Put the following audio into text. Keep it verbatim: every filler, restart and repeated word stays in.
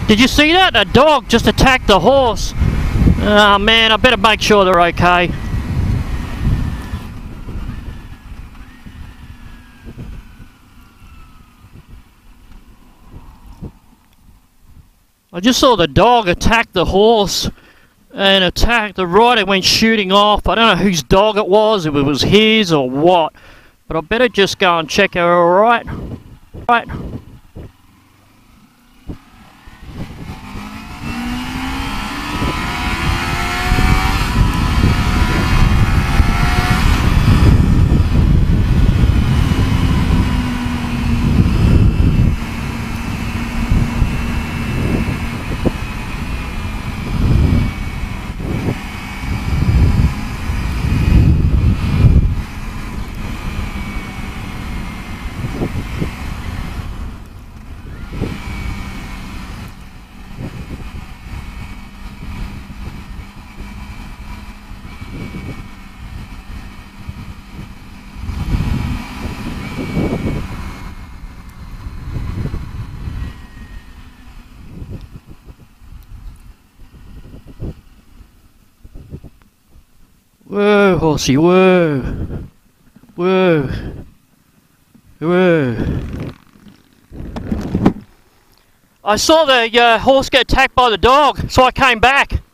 Did you see that? A dog just attacked the horse. Oh man, I better make sure they're okay. I just saw the dog attack the horse and attacked the rider, went shooting off. I don't know whose dog it was, if it was his or what, but I better just go and check her. Alright? Right. Whoa, horsey, whoa. Whoa. Whoa. I saw the uh, horse get attacked by the dog, so I came back.